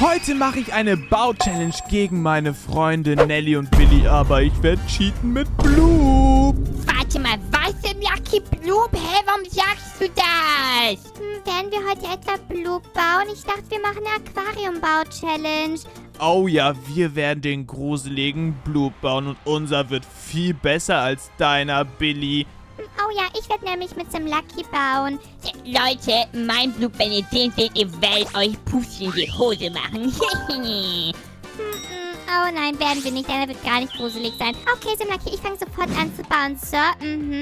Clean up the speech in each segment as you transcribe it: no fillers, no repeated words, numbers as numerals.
Heute mache ich eine Bau-Challenge gegen meine Freunde Nelly und Billy, aber ich werde cheaten mit Bloop. Warte mal, was im Lucky Bloop? Hä, warum sagst du das? Werden wir heute etwa Bloop bauen? Ich dachte, wir machen eine Aquariumbau-Challenge. Oh ja, wir werden den gruseligen Bloop bauen und unser wird viel besser als deiner, Billy. Oh ja, ich werde nämlich mit dem Lucky bauen. Leute, mein Bloop, wenn ihr den seht, ihr werdet euch Pupsi in die Hose machen. Oh nein, werden wir nicht, denn er wird gar nicht gruselig sein. Okay, Simlaki, ich fange sofort an zu bauen, Sir.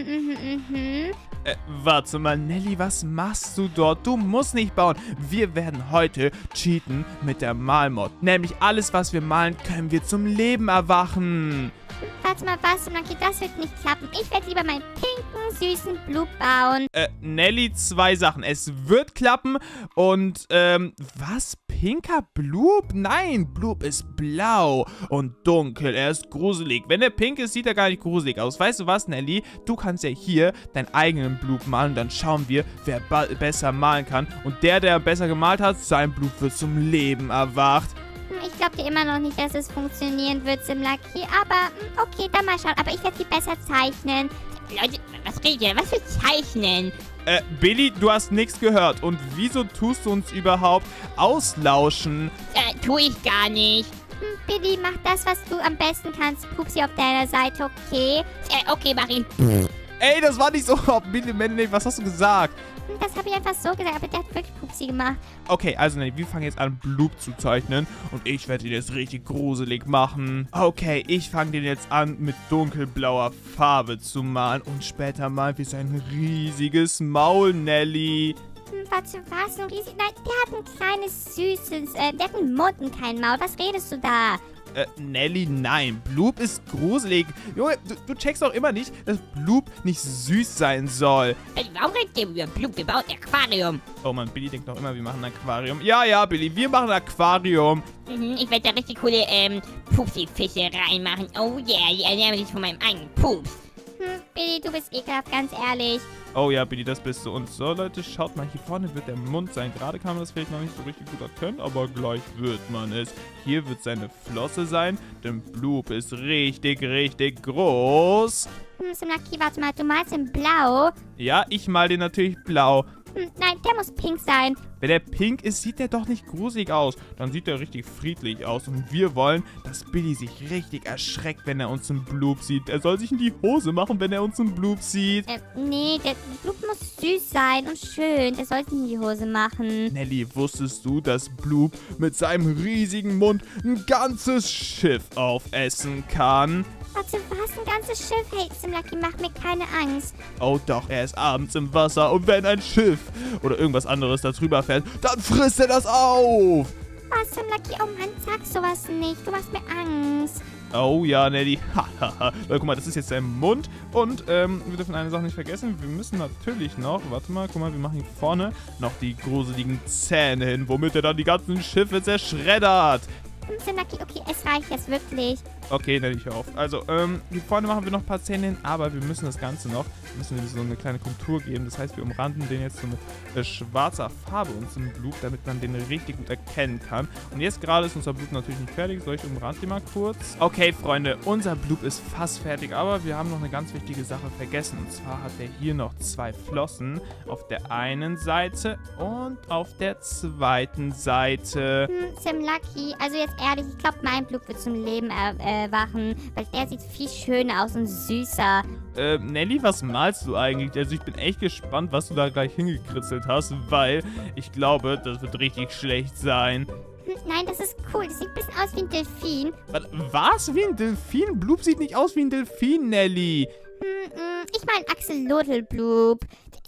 Warte mal, Nelly, was machst du dort? Du musst nicht bauen. Wir werden heute cheaten mit der Malmod. Nämlich alles, was wir malen, können wir zum Leben erwachen. Warte mal, was, Simlaki, das wird nicht klappen. Ich werde lieber meinen pinken, süßen Bloop bauen. Nelly, zwei Sachen. Es wird klappen und, was? Pinker Bloop? Nein, Bloop ist blau und dunkel. Er ist gruselig. Wenn er pink ist, sieht er gar nicht gruselig aus. Weißt du was, Nelly? Du kannst ja hier deinen eigenen Bloop malen und dann schauen wir, wer besser malen kann. Und der besser gemalt hat, sein Bloop wird zum Leben erwacht. Ich glaube dir immer noch nicht, dass es funktionieren wird, Simlaki. Aber, okay, dann mal schauen. Aber ich werde sie besser zeichnen. Leute, was redet ihr? Was für Zeichnen? Billy, du hast nichts gehört. Und wieso tust du uns überhaupt auslauschen? Tu ich gar nicht. Billy, mach das, was du am besten kannst. Pupsi auf deiner Seite, okay? Okay, mach ich. Ey, das war nicht so. Oh, Billy, was hast du gesagt? Das habe ich einfach so gesagt, aber der hat wirklich Pupsi gemacht. Okay, also Nelly, wir fangen jetzt an, Bloop zu zeichnen. Und ich werde ihn jetzt richtig gruselig machen. Okay, ich fange den jetzt an, mit dunkelblauer Farbe zu malen. Und später malen wir sein riesiges Maul, Nelly. Warte, was? Ein riesig... Nein, der hat ein kleines, süßes... der hat einen Mund und kein Maul. Was redest du da? Nelly, nein. Bloop ist gruselig. Junge, du checkst auch immer nicht, dass Bloop nicht süß sein soll. Warum redet ihr über Bloop? Wir bauen ein Aquarium. Oh Mann, Billy denkt noch immer, wir machen ein Aquarium. Ja, Billy, wir machen ein Aquarium. Ich werde da richtig coole, Pupsi-Fische reinmachen. Oh yeah, die ernähren sich von meinem eigenen Pups. Billy, du bist ekelhaft, ganz ehrlich. Oh ja, Billy, das bist du. Und so, Leute, schaut mal, hier vorne wird der Mund sein. Gerade kann man das vielleicht noch nicht so richtig gut erkennen, aber gleich wird man es. Hier wird seine Flosse sein, denn Bloop ist richtig, richtig groß. Simlaki, warte mal, du malst in Blau? Ja, ich mal den natürlich blau. Nein, der muss pink sein. Wenn der pink ist, sieht der doch nicht gruselig aus. Dann sieht er richtig friedlich aus. Und wir wollen, dass Billy sich richtig erschreckt, wenn er uns im Bloop sieht. Er soll sich in die Hose machen, wenn er uns im Bloop sieht. Nee, der Bloop muss süß sein und schön. Der soll sich in die Hose machen. Nelly, wusstest du, dass Bloop mit seinem riesigen Mund ein ganzes Schiff aufessen kann? Warte, was? Ein ganzes Schiff? Hey, Simlaki, mach mir keine Angst. Oh doch, er ist abends im Wasser und wenn ein Schiff oder irgendwas anderes da drüber fährt, dann frisst er das auf. Was, Simlaki? Oh Mann, sag sowas nicht. Du machst mir Angst. Oh ja, Nelly. Hahaha. Guck mal, das ist jetzt sein Mund. Und wir dürfen eine Sache nicht vergessen. Wir müssen natürlich noch, warte mal, guck mal, wir machen hier vorne noch die gruseligen Zähne hin, womit er dann die ganzen Schiffe zerschreddert. Simlaki, okay, es reicht jetzt wirklich. Okay, Nelly, hör auf. Also, hier vorne machen wir noch ein paar Zähne hin, aber wir müssen das Ganze noch, müssen wir so eine kleine Kontur geben. Das heißt, wir umranden den jetzt so mit schwarzer Farbe, unseren Bloop, damit man den richtig gut erkennen kann. Und jetzt gerade ist unser Bloop natürlich nicht fertig. Soll ich umranden den mal kurz? Okay, Freunde, unser Bloop ist fast fertig, aber wir haben noch eine ganz wichtige Sache vergessen. Und zwar hat er hier noch zwei Flossen auf der einen Seite und auf der zweiten Seite. Simlaki, also jetzt ehrlich, ich glaube, mein Bloop wird zum Leben erwachen, weil der sieht viel schöner aus und süßer. Nelly, was malst du eigentlich? Also ich bin echt gespannt, was du da gleich hingekritzelt hast, weil ich glaube, das wird richtig schlecht sein. Nein, das ist cool. Das sieht ein bisschen aus wie ein Delfin. Was? Wie ein Delfin? Bloop sieht nicht aus wie ein Delfin, Nelly. Ich meine Axolotl Bloop.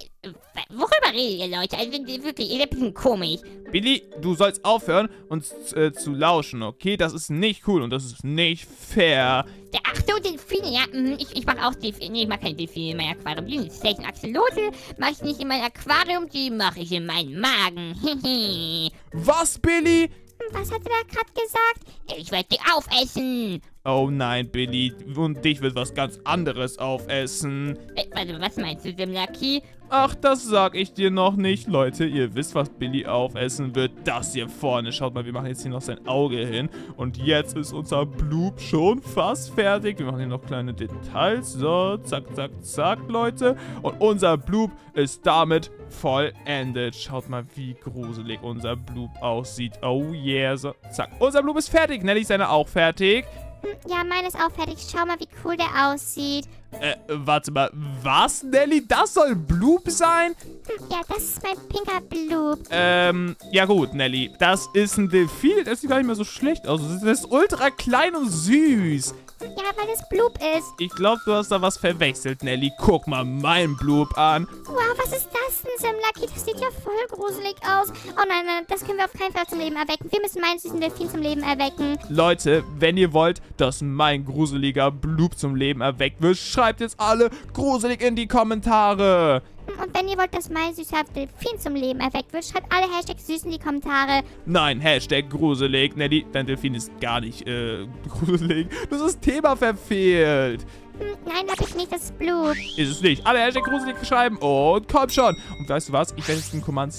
Worüber redet ihr, Leute? Also wirklich, ihr seid ein bisschen komisch. Billy, du sollst aufhören, uns zu lauschen, okay? Das ist nicht cool und das ist nicht fair. Ach so, Delfine, ja. Ich mag auch Delfine. Nee, ich mag keine Delfine in meinem Aquarium. Die sind schlecht. Axolotl mache ich nicht in meinem Aquarium, die mache ich in meinem Magen. Was, Billy? Was hat er da gerade gesagt? Ich werde die aufessen. Oh nein, Billy. Und dich wird was ganz anderes aufessen. Warte, was meinst du, Simlaki? Ach, das sag ich dir noch nicht. Leute, ihr wisst, was Billy aufessen wird. Das hier vorne. Schaut mal, wir machen jetzt hier noch sein Auge hin. Und jetzt ist unser Bloop schon fast fertig. Wir machen hier noch kleine Details. So, zack, zack, zack, Leute. Und unser Bloop ist damit vollendet. Schaut mal, wie gruselig unser Bloop aussieht. Oh yeah. So, zack. Unser Bloop ist fertig. Nelly ist seine auch fertig. Ja, meine ist auch fertig. Schau mal, wie cool der aussieht. Warte mal. Was, Nelly? Das soll Bloop sein? Ja, das ist mein pinker Bloop. Ja gut, Nelly. Das ist ein Delfin. Das sieht gar nicht mehr so schlecht aus. Das ist ultra klein und süß. Ja, weil es Bloop ist. Ich glaube, du hast da was verwechselt, Nelly. Guck mal mein Bloop an. Wow, was ist das denn, Simlaki? Das sieht ja voll gruselig aus. Oh nein, nein, das können wir auf keinen Fall zum Leben erwecken. Wir müssen meinen süßen Delfin zum Leben erwecken. Leute, wenn ihr wollt, dass mein gruseliger Bloop zum Leben erweckt wird, schreibt jetzt alle gruselig in die Kommentare. Und wenn ihr wollt, dass mein süßer Delfin zum Leben erweckt wird, schreibt alle #süß in die Kommentare. Nein, #gruselig. Nelly, dein Delfin ist gar nicht gruselig. Du hast das Thema verfehlt. Nein, hab ich nicht, das ist Bloop. Ist es nicht. Alle #gruselig schreiben und komm schon. Und weißt du was? Ich werde jetzt den Command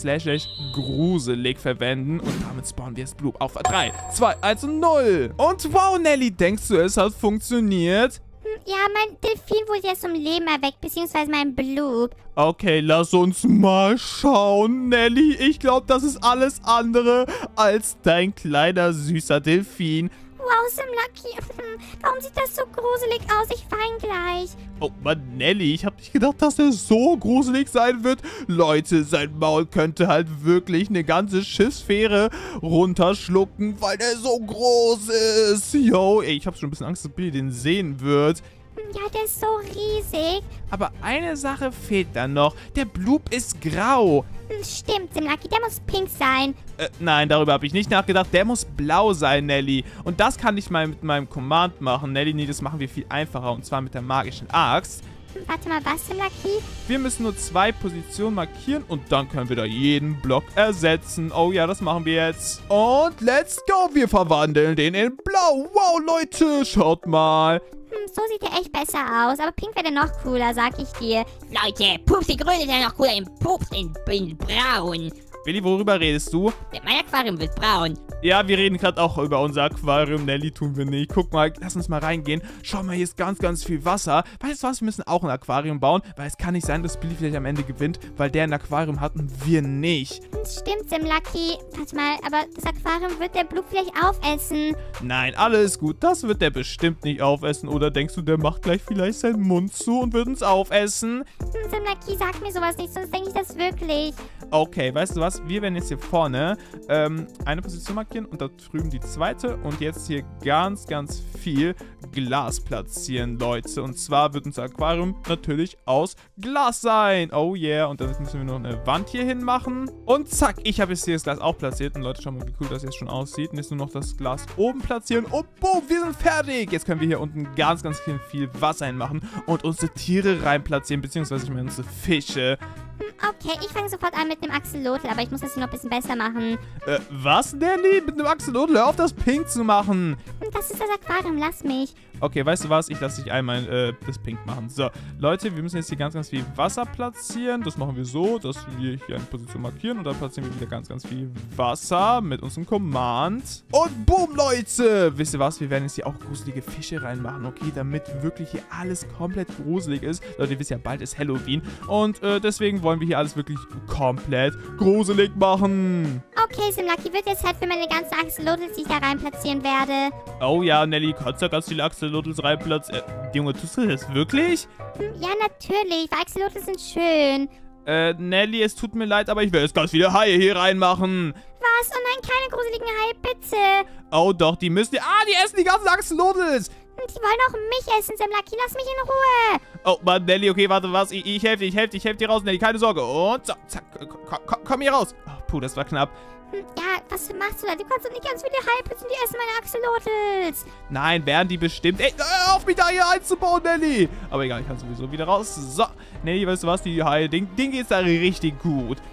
/gruselig verwenden und damit spawnen wir das Bloop auf 3, 2, 1 und 0. Und wow, Nelly, denkst du, es hat funktioniert? Ja, mein Delfin wurde jetzt zum Leben erweckt, beziehungsweise mein Bloop. Okay, lass uns mal schauen, Nelly. Ich glaube, das ist alles andere als dein kleiner, süßer Delfin. Wow, Simlaki, warum sieht das so gruselig aus? Ich weine gleich. Oh Mann, Nelly, ich habe nicht gedacht, dass er so gruselig sein wird. Leute, sein Maul könnte halt wirklich eine ganze Schiffsfähre runterschlucken, weil der so groß ist. Yo, ey, ich habe schon ein bisschen Angst, dass Billy den sehen wird. Ja, der ist so riesig. Aber eine Sache fehlt dann noch. Der Bloop ist grau. Stimmt, Simlaki, der muss pink sein. Nein, darüber habe ich nicht nachgedacht. Der muss blau sein, Nelly. Und das kann ich mal mit meinem Command machen. Nelly, nee, das machen wir viel einfacher. Und zwar mit der magischen Axt. Warte mal, was, Simlaki? Wir müssen nur 2 Positionen markieren und dann können wir da jeden Block ersetzen. Oh ja, das machen wir jetzt. Und let's go. Wir verwandeln den in blau. Wow, Leute, schaut mal. So sieht der echt besser aus. Aber pink wäre noch cooler, sag ich dir. Leute, Pups in grün ist ja noch cooler, in Pups in braun. Billy, worüber redest du? Mein Aquarium wird braun. Ja, wir reden gerade auch über unser Aquarium. Nelly tun wir nicht. Guck mal, lass uns mal reingehen. Schau mal, hier ist ganz, ganz viel Wasser. Weißt du was, wir müssen auch ein Aquarium bauen, weil es kann nicht sein, dass Billy vielleicht am Ende gewinnt, weil der ein Aquarium hat und wir nicht. Stimmt, Simlaki. Warte mal, aber das Aquarium wird der Bloop vielleicht aufessen. Nein, alles gut. Das wird der bestimmt nicht aufessen. Oder denkst du, der macht gleich vielleicht seinen Mund zu und wird uns aufessen? Simlaki, sag mir sowas nicht, sonst denke ich das wirklich. Okay, weißt du was? Wir werden jetzt hier vorne eine Position markieren und da drüben die zweite. Und jetzt hier ganz, ganz viel Glas platzieren, Leute. Und zwar wird unser Aquarium natürlich aus Glas sein. Oh yeah. Und damit müssen wir noch eine Wand hier hin machen. Und zack, ich habe jetzt hier das Glas auch platziert. Und Leute, schauen mal, wie cool das jetzt schon aussieht. Und jetzt nur noch das Glas oben platzieren. Und boom, wir sind fertig. Jetzt können wir hier unten ganz, ganz viel Wasser hinmachen und unsere Tiere rein platzieren. Beziehungsweise, ich meine, unsere Fische. Okay, ich fange sofort an mit dem Axolotl, aber ich muss das hier noch ein bisschen besser machen. Was, Nelly? Mit dem Axolotl? Hör auf, das pink zu machen. Das ist das Aquarium, lass mich. Okay, weißt du was? Ich lasse dich einmal das pink machen. So, Leute, wir müssen jetzt hier ganz, ganz viel Wasser platzieren. Das machen wir so, dass wir hier eine Position markieren und dann platzieren wir wieder ganz, ganz viel Wasser mit unserem Command. Und boom, Leute! Wisst ihr was? Wir werden jetzt hier auch gruselige Fische reinmachen, okay? Damit wirklich hier alles komplett gruselig ist. Leute, ihr wisst ja, bald ist Halloween. Und deswegen wollen wir hier alles wirklich komplett gruselig machen. Okay, Simlaki, wird jetzt Zeit für meine ganzen Axolotls, die ich da rein platzieren werde. Oh ja, Nelly, kannst du da ganz viele Axolotls reinplatzieren? Junge, tust du das wirklich? Ja, natürlich, weil Axolotl sind schön. Nelly, es tut mir leid, aber ich will jetzt ganz viele Haie hier reinmachen. Was? Oh nein, keine gruseligen Haie, bitte. Oh doch, die müssen... Ah, die essen die ganzen Axolotls. Die wollen auch mich essen, Simlaki, lass mich in Ruhe. Oh Mann, Nelly, okay, warte, was? Ich helfe dir raus, Nelly, keine Sorge. Und so, zack, komm hier raus. Oh, puh, das war knapp. Ja, was machst du da? Du kannst doch nicht ganz viele Haie putzen, die essen meine Axolotls. Nein, werden die bestimmt... Ey, hör auf mich da hier einzubauen, Nelly. Aber egal, ich kann sowieso wieder raus. So, Nelly, weißt du was? Die Haie, denen geht's da richtig gut.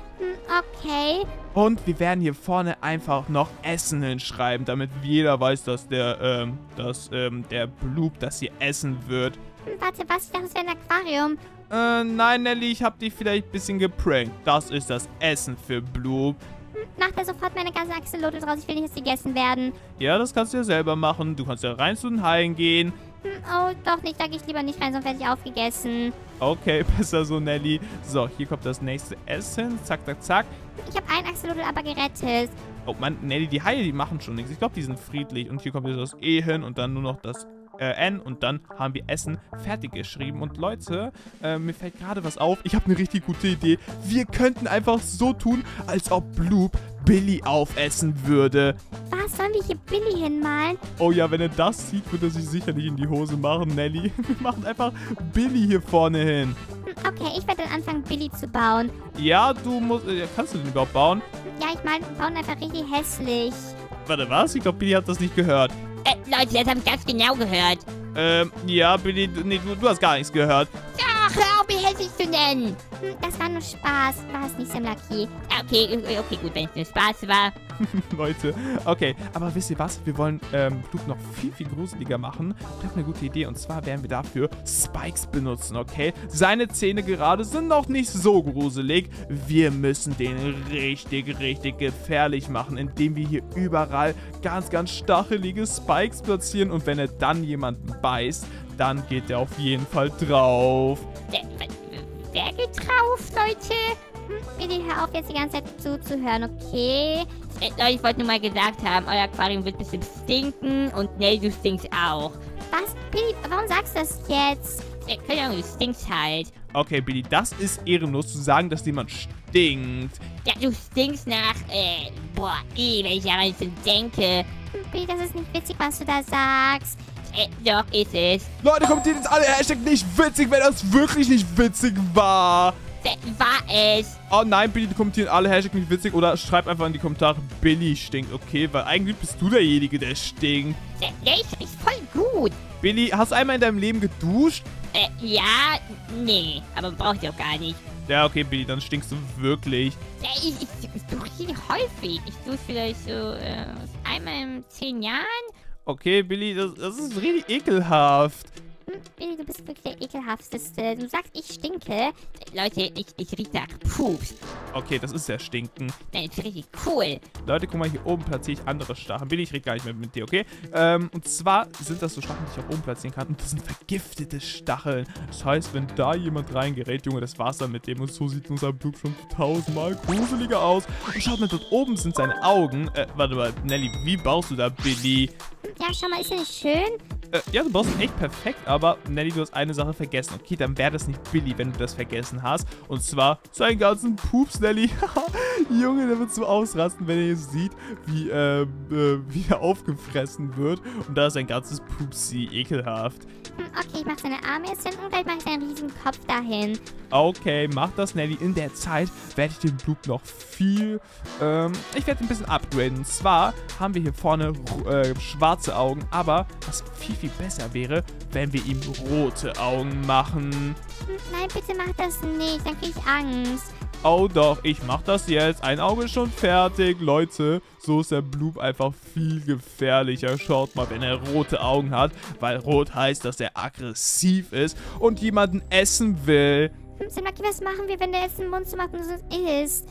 Okay. Und wir werden hier vorne einfach noch Essen hinschreiben, damit jeder weiß, dass der Bloop das hier essen wird. Warte, was? Ich dachte, das wäre ein Aquarium. Nein, Nelly, ich hab dich vielleicht ein bisschen geprankt. Das ist das Essen für Bloop. Mach da sofort meine ganzen Axolotl raus. Ich will nicht, dass sie gegessen werden. Ja, das kannst du ja selber machen. Du kannst ja rein zu den Haien gehen. Oh, doch nicht. Da gehe ich lieber nicht rein, sonst werde ich aufgegessen. Okay, besser so, Nelly. So, hier kommt das nächste Essen. Zack, zack, zack. Ich habe einen Axolotl aber gerettet. Oh Mann, Nelly, die Haie, die machen schon nichts. Ich glaube, die sind friedlich. Und hier kommt jetzt das E hin und dann nur noch das N. Und dann haben wir Essen fertig geschrieben. Und Leute, mir fällt gerade was auf. Ich habe eine richtig gute Idee. Wir könnten einfach so tun, als ob Bloop Billy aufessen würde. Was? Sollen wir hier Billy hinmalen? Oh ja, wenn er das sieht, wird er sich sicherlich in die Hose machen, Nelly. Wir machen einfach Billy hier vorne hin. Okay, ich werde dann anfangen, Billy zu bauen. Ja, du musst... kannst du den überhaupt bauen? Ja, ich baue ihn einfach richtig hässlich. Warte, was? Ich glaube, Billy hat das nicht gehört. Leute, das haben ganz genau gehört. Ja, Billy, nee, du hast gar nichts gehört. Ach, hör auf, mich hässlich zu nennen. Das war nur Spaß. War es nicht, Sam Lucky? Okay, gut, wenn es nur Spaß war. Leute, okay, aber wisst ihr was? Wir wollen Bloop noch viel, viel gruseliger machen. Ich habe eine gute Idee und zwar werden wir dafür Spikes benutzen, okay? Seine Zähne gerade sind noch nicht so gruselig. Wir müssen den richtig, richtig gefährlich machen, indem wir hier überall ganz, ganz stachelige Spikes platzieren und wenn er dann jemanden beißt, dann geht er auf jeden Fall drauf. Wer geht drauf, Leute? Billy, hör auf, jetzt die ganze Zeit zuzuhören, okay? Leute, ich wollte nur mal gesagt haben, euer Aquarium wird bestimmt stinken und Nell, du stinkst auch. Was? Billy, warum sagst du das jetzt? Keine Ahnung, du stinkst halt. Okay, Billy, das ist ehrenlos zu sagen, dass jemand stinkt. Ja, du stinkst nach, wenn ich daran so denke. Billy, das ist nicht witzig, was du da sagst. Doch, ist es. Leute, kommentiert jetzt alle Hashtag nicht witzig, wenn das wirklich nicht witzig war. War es. Oh nein, Billy, kommentieren alle Hashtag nicht witzig oder schreibt einfach in die Kommentare, Billy stinkt, okay? Weil eigentlich bist du derjenige, der stinkt. Der ist voll gut. Billy, hast du einmal in deinem Leben geduscht? Ja, nee, aber brauch ich auch gar nicht. Ja, okay, Billy, dann stinkst du wirklich. Ich dusche häufig. Ich dusche vielleicht so einmal in 10 Jahren. Okay, Billy, das ist richtig ekelhaft. Billy, du bist wirklich der ekelhafteste. Du sagst, ich stinke. Leute, ich riech nach Pups. Okay, das ist ja Stinken. Das ist richtig cool. Leute, guck mal, hier oben platziere ich andere Stacheln. Billy, ich rede gar nicht mehr mit dir, okay? Und zwar sind das so Stacheln, die ich auch oben platzieren kann. Und das sind vergiftete Stacheln. Das heißt, wenn da jemand reingerät, Junge, das war's dann mit dem. Und so sieht unser Bloop schon 1000-mal gruseliger aus. Und schaut mal, dort oben sind seine Augen. Warte mal, Nelly, wie baust du da Billy? Ja, schau mal, ist der nicht schön? Ja, du baust ihn echt perfekt, aber Nelly, du hast eine Sache vergessen. Okay, dann wäre das nicht Billy, wenn du das vergessen hast. Und zwar seinen ganzen Pups, Nelly. Junge, der wird so ausrasten, wenn er jetzt sieht, wie er aufgefressen wird. Und da ist sein ganzes Pupsi ekelhaft. Okay, ich mach seine Arme jetzt hin und gleich mach ich seinen riesigen Kopf dahin. Okay, mach das, Nelly. In der Zeit werde ich den Bloop noch viel, ich werde ein bisschen upgraden. Und zwar haben wir hier vorne schwarze Augen, aber was viel, viel besser wäre, wenn wir ihm rote Augen machen. Nein, bitte mach das nicht, dann krieg ich Angst. Oh doch, ich mach das jetzt. Ein Auge ist schon fertig. Leute, so ist der Bloop einfach viel gefährlicher. Schaut mal, wenn er rote Augen hat, weil rot heißt, dass er aggressiv ist und jemanden essen will. Sam Lucky, was machen wir, wenn der jetzt den Mund zu macht und uns isst?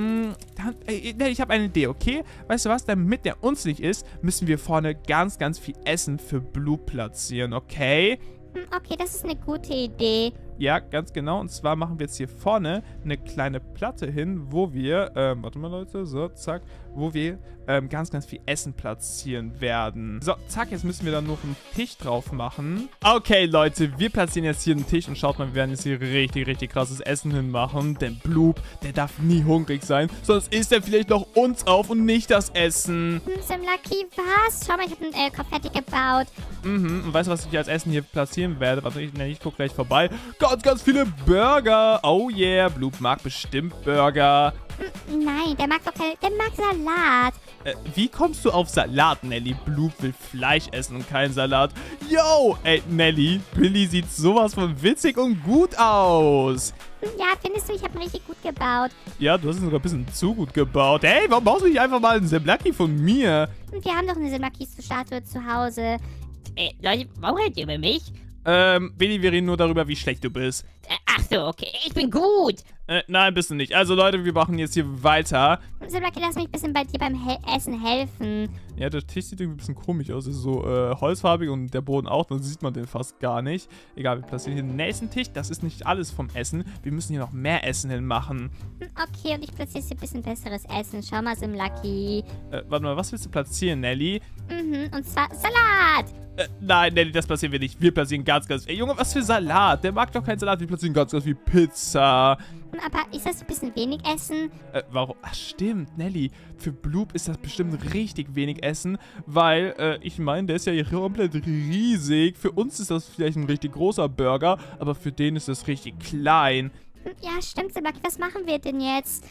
Ich habe eine Idee, okay? Weißt du was? Damit der uns nicht isst, müssen wir vorne ganz, ganz viel Essen für Bloop platzieren, okay? Okay, das ist eine gute Idee. Ja, ganz genau. Und zwar machen wir jetzt hier vorne eine kleine Platte hin, wo wir, warte mal Leute, so, zack, wo wir ganz, ganz viel Essen platzieren werden. So, zack, jetzt müssen wir dann noch einen Tisch drauf machen. Okay, Leute, wir platzieren jetzt hier einen Tisch und schaut mal, wir werden jetzt hier richtig, richtig krasses Essen hinmachen. Denn Bloop, der darf nie hungrig sein, sonst isst er vielleicht noch uns auf und nicht das Essen. Sam Lucky, was? Schau mal, ich habe einen Kopf fertig gebaut. Und weißt du, was ich als Essen hier platzieren werde? Warte, ich gucke gleich vorbei. Ganz, ganz viele Burger. Oh yeah, Bloop mag bestimmt Burger. Nein, der mag doch keine, der mag Salat. Wie kommst du auf Salat, Nelly? Bloop will Fleisch essen und kein Salat. Yo, ey, Nelly, Billy sieht sowas von witzig und gut aus. Ja, findest du, ich habe richtig gut gebaut. Ja, du hast es sogar ein bisschen zu gut gebaut. Hey, warum baust du nicht einfach mal einen Simlaki von mir? Und wir haben doch eine Simlaki-Statue zu Hause. Leute, warum redet ihr über mich? Billy, wir reden nur darüber, wie schlecht du bist. Ach so, okay. Ich bin gut. Nein, bist du nicht. Also, Leute, wir machen jetzt hier weiter. Simlaki, lass mich ein bisschen bei dir beim Essen helfen. Ja, der Tisch sieht irgendwie ein bisschen komisch aus. Ist so holzfarbig und der Boden auch. Dann sieht man den fast gar nicht. Egal, wir platzieren hier den nächsten Tisch. Das ist nicht alles vom Essen. Wir müssen hier noch mehr Essen hinmachen. Okay, und ich platziere hier ein bisschen besseres Essen. Schau mal, Simlaki. Warte mal, was willst du platzieren, Nelly? Und zwar Salat. Nein, Nelly, das platzieren wir nicht. Wir platzieren ganz, ganz... Ey, Junge, was für Salat? Der mag doch keinen Salat. Wir platzieren ganz, ganz viel Pizza. Aber ist das ein bisschen wenig Essen? Warum? Ach, stimmt, Nelly. Für Bloop ist das bestimmt richtig wenig Essen, weil, ich meine, der ist ja hier komplett riesig. Für uns ist das vielleicht ein richtig großer Burger, aber für den ist das richtig klein. Ja, stimmt, Simlaki. Was machen wir denn jetzt?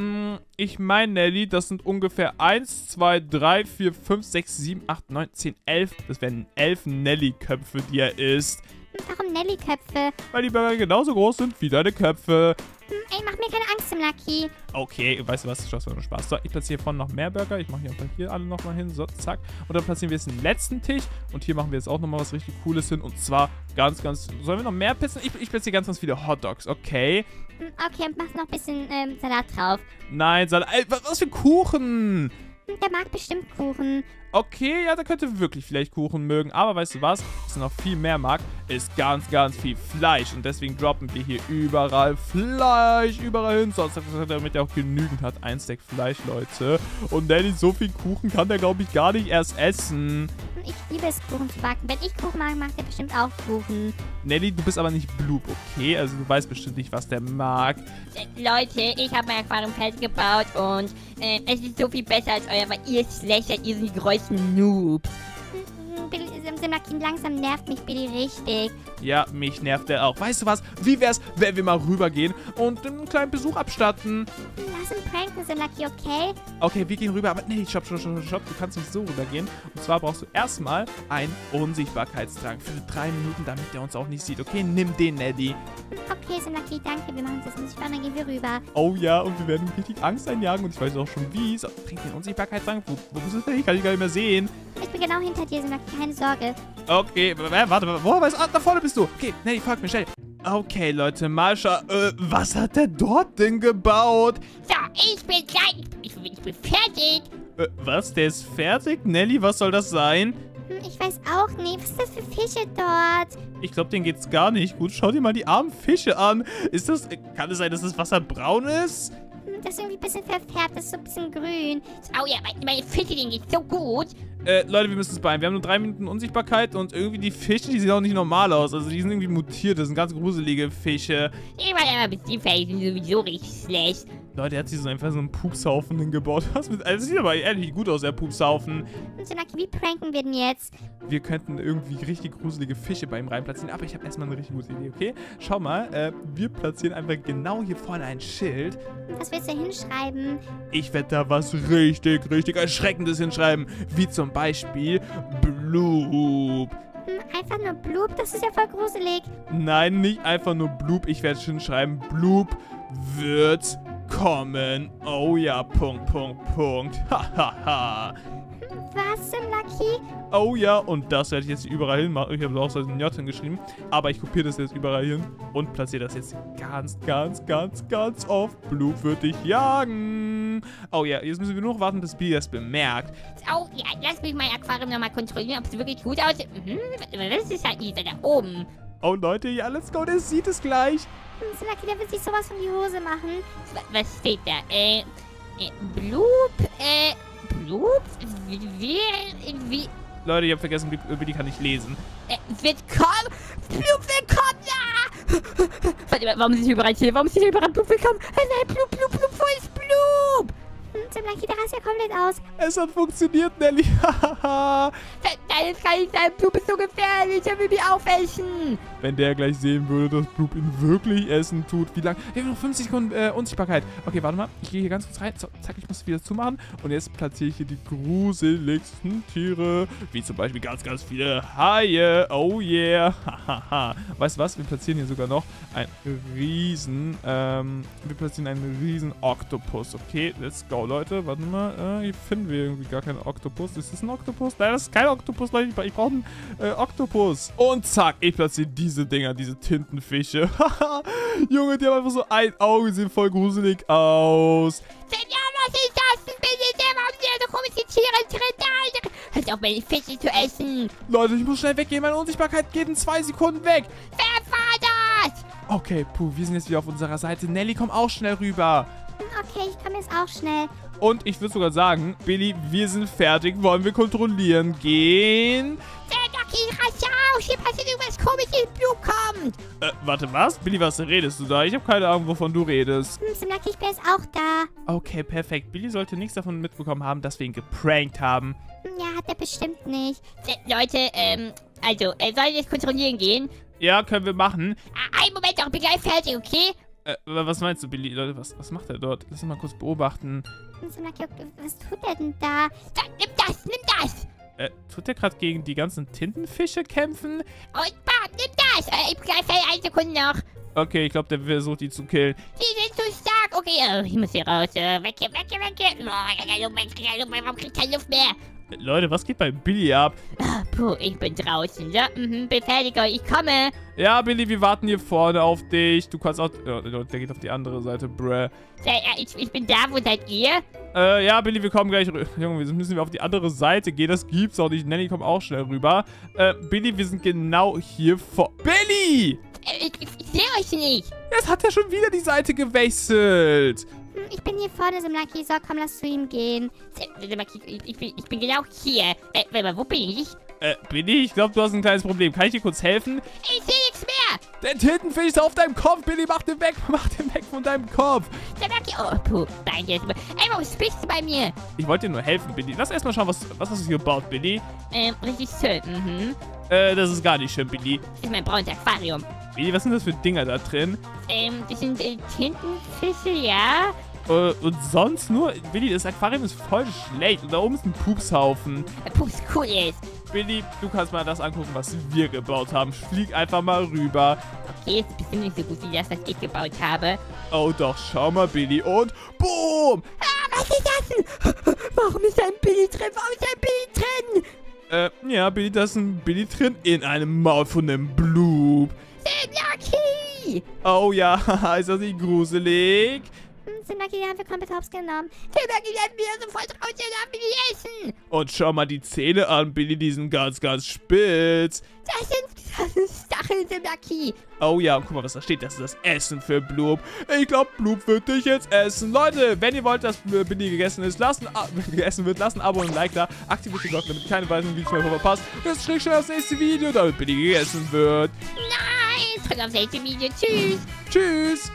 Ich meine, Nelly, das sind ungefähr 1, 2, 3, 4, 5, 6, 7, 8, 9, 10, 11. Das wären 11 Nelly-Köpfe, die er isst. Warum Nelly-Köpfe? Weil die Burger genauso groß sind wie deine Köpfe. Ey, mach mir keine Angst, Simlaki. Okay, weißt du was? Das war nur Spaß. So, ich platziere vorne noch mehr Burger. Ich mache hier einfach hier alle nochmal hin. So, zack. Und dann platzieren wir jetzt den letzten Tisch. Und hier machen wir jetzt auch nochmal was richtig Cooles hin. Und zwar ganz, ganz... Sollen wir noch mehr Pizzen? Ich platziere ganz, ganz viele Hotdogs, okay? Okay, mach noch ein bisschen Salat drauf. Nein, Salat... Ey, was für Kuchen? Der mag bestimmt Kuchen. Okay, ja, der könnte wirklich vielleicht Kuchen mögen. Aber weißt du was? Was er noch viel mehr mag, ist ganz, ganz viel Fleisch. Und deswegen droppen wir hier überall Fleisch. Überall hin. Sonst, damit er auch genügend hat. Ein Stack Fleisch, Leute. Und Nelly, so viel Kuchen kann der, glaube ich, gar nicht erst essen. Ich liebe es, Kuchen zu backen. Wenn ich Kuchen mag, macht er bestimmt auch Kuchen. Nelly, du bist aber nicht Bloop, okay? Also du weißt bestimmt nicht, was der mag. Leute, ich habe mein Aquarium fertig gebaut und es ist so viel besser als euer, weil ihr schlecht seid, ihr sind die größten Noobs. Billy, Simlaki, langsam nervt mich Billy richtig. Ja, mich nervt der auch. Weißt du was? Wie wär's, wenn wir mal rübergehen und einen kleinen Besuch abstatten? Lass ihn pranken, Simlaki, okay? Okay, wir gehen rüber, aber nee, stopp. Du kannst nicht so rübergehen. Und zwar brauchst du erstmal einen Unsichtbarkeitstrank für 3 Minuten, damit der uns auch nicht sieht. Okay, nimm den, Nelly. Okay, Simlaki, danke. Wir machen es jetzt unsichtbar, dann gehen wir rüber. Oh ja, und wir werden richtig Angst einjagen und ich weiß auch schon wie. So, trink den Unsichtbarkeitstrank. Wo bist du denn? Ich kann dich gar nicht mehr sehen. Ich bin genau hinter dir, Simlaki, keine Sorge. Okay, warte, wo? Da vorne bist du. Okay, Nelly, folg mir schnell. Okay, Leute, Marsha, was hat der dort denn gebaut? So, ich bin gleich. Ich bin fertig. Was? Der ist fertig? Nelly, was soll das sein? Ich weiß auch nicht. Was ist das für Fische dort? Ich glaube, denen geht's gar nicht gut. Schau dir mal die armen Fische an. Kann es sein, dass das Wasser braun ist? Das ist irgendwie ein bisschen verfärbt. Das ist so ein bisschen grün. Oh ja, meine Fische, denen geht's so gut. Leute, wir müssen es beeilen. Wir haben nur 3 Minuten Unsichtbarkeit und irgendwie die Fische, die sehen auch nicht normal aus. Also die sind irgendwie mutiert. Das sind ganz gruselige Fische. Ich war ja ein bisschen fertig, sind sowieso richtig schlecht. Leute, er hat sich so einfach so einen Pupshaufen hingebaut. Also das sieht aber ehrlich gut aus, der Pupshaufen. Simlaki, wie pranken wir denn jetzt? Wir könnten irgendwie richtig gruselige Fische bei ihm reinplatzieren. Aber ich habe erstmal eine richtig gute Idee, okay? Schau mal, wir platzieren einfach genau hier vorne ein Schild. Was willst du hinschreiben? Ich werde da was richtig, richtig Erschreckendes hinschreiben. Wie zum Beispiel Bloop. Einfach nur Bloop? Das ist ja voll gruselig. Nein, nicht einfach nur Bloop. Ich werde hinschreiben, Bloop wird kommen. Oh ja, Punkt. Hahaha. Was, Simlaki? Oh ja, und das werde ich jetzt überall hin machen. Ich habe auch so ein J hingeschrieben. Aber ich kopiere das jetzt überall hin und platziere das jetzt ganz oft. Bloop wird dich jagen. Oh ja, jetzt müssen wir nur noch warten, bis Billy das bemerkt. Oh ja, lass mich mein Aquarium nochmal kontrollieren, ob es wirklich gut aussieht. Das ist halt nicht da oben. Oh Leute, ja, let's go, der sieht es gleich. Simlaki, der will sich sowas von die Hose machen. Was steht da? Bloop, Bloop? Wie? Leute, ich habe vergessen, Billy kann nicht lesen. Wird kommen? Bloop willkommen! Ja! Warte mal, warum ist hier überall hier? Warum ist hier überall Bloop willkommen? Nein, Bloop, wo ist Bloop? Simlaki, der rast ja komplett aus. Es hat funktioniert, Nelly. Da das kann nicht sein. Blub ist so gefährlich. Er will mich aufessen. Wenn der gleich sehen würde, dass Blub ihn wirklich essen tut. Wie lange? Wir haben noch 50 Sekunden Unsichtbarkeit. Okay, warte mal. Ich gehe hier ganz kurz rein. So, zack, ich muss wieder zumachen. Und jetzt platziere ich hier die gruseligsten Tiere. Wie zum Beispiel ganz, ganz viele Haie. Oh yeah. Hahaha. Weißt du was? Wir platzieren hier sogar noch einen riesen, Oktopus. Okay, let's go, Leute. Warte mal. Hier finden wir irgendwie gar keinen Oktopus. Ist das ein Oktopus? Nein, das ist kein Oktopus, Leute. Ich brauche einen Oktopus. Und zack, ich platziere diese Dinger, diese Tintenfische. Junge, die haben einfach so ein Auge, sehen voll gruselig aus. Ja, was ist das denn bitte? Warum sind da so komische Tiere drin? Da, hört auf, meine Fische zu essen. Leute, ich muss schnell weggehen. Meine Unsichtbarkeit geht in 2 Sekunden weg. Wer war das? Okay, puh, wir sind jetzt wieder auf unserer Seite. Nelly, komm auch schnell rüber. Okay, ich komme jetzt auch schnell. Und ich würde sogar sagen, Billy, wir sind fertig. Wollen wir kontrollieren gehen? Lucky, rasch aus. Hier passiert irgendwas komisches. Blub kommt. Warte, was? Billy, was redest du da? Ich habe keine Ahnung, wovon du redest. Lucky, ich bin jetzt auch da. Okay, perfekt. Billy sollte nichts davon mitbekommen haben, dass wir ihn geprankt haben. Ja, hat er bestimmt nicht. Leute, also, soll ich jetzt kontrollieren gehen? Ja, können wir machen. Einen Moment, ich bin gleich fertig, okay? Was meinst du, Billy? Leute, was macht er dort? Lass uns mal kurz beobachten. Lucky, was tut er denn da? Nimm das. Tut er gerade gegen die ganzen Tintenfische kämpfen? Und nimm das. Ich bin gleich fertig, 1 Sekunde noch. Okay, ich glaube, der versucht, die zu killen. Die sind zu stark. Okay, ich muss hier raus. Weg hier. Warum kriegt keine Luft mehr? Leute, was geht bei Billy ab? Puh, ich bin draußen. So, bin fertig, ich komme. Ja, Billy, wir warten hier vorne auf dich. Du kannst auch... Oh, der geht auf die andere Seite, bruh. Ich bin da, wo seid ihr? Ja, Billy, wir kommen gleich rüber. Junge, müssen wir auf die andere Seite gehen. Das gibt's auch nicht. Nanny, komm auch schnell rüber. Billy, wir sind genau hier vor... Billy! Ich sehe euch nicht. Jetzt hat er schon wieder die Seite gewechselt. Ich bin hier vorne, Lucky. So, komm, lass zu ihm gehen. Ich bin genau hier. Wo bin ich? Billy, ich glaube, du hast ein kleines Problem. Kann ich dir kurz helfen? Ich sehe nichts mehr. Der Tintenfisch ist auf deinem Kopf, Billy. Mach den weg von deinem Kopf. Oh, puh, danke. Ey, warum sprichst du bei mir? Ich wollte dir nur helfen, Billy. Lass erstmal schauen, was hast du hier gebaut, Billy? Richtig schön, Das ist gar nicht schön, Billy. Das ist mein braunes Aquarium. Billy, was sind das für Dinger da drin? Das sind Tintenfische, ja. Und sonst nur? Billy, das Aquarium ist voll schlecht. Und da oben ist ein Pupshaufen. Der Pups cool ist. Billy, du kannst mal das angucken, was wir gebaut haben. Flieg einfach mal rüber. Okay, ist bestimmt nicht so gut wie das, was ich gebaut habe. Oh doch, schau mal, Billy. Und boom! Was ist das denn? Warum ist ein Billy drin? Warum ist ein Billy drin? Ja, Billy, da ist ein Billy drin in einem Maul von einem Blub. Lucky! Oh ja, ist das nicht gruselig? Lucky, den haben wir komplett hops genommen. Lucky, die haben wir sofort raus, den haben wir die essen. Und schau mal die Zähne an, Billy, die sind ganz, ganz spitz. Das sind Stacheln, Lucky. Oh ja, und guck mal, was da steht. Das ist das Essen für Blub. Ich glaube, Blub wird dich jetzt essen. Leute, wenn ihr wollt, dass Billy gegessen wird, lasst ein Abo und ein Like da. Aktiviert die Glocke, damit ihr keine weiteren Videos mehr verpasst. Jetzt schlägt schnell das nächste Video, damit Billy gegessen wird. Nein, drückt aufs nächste Video. Tschüss. Tschüss.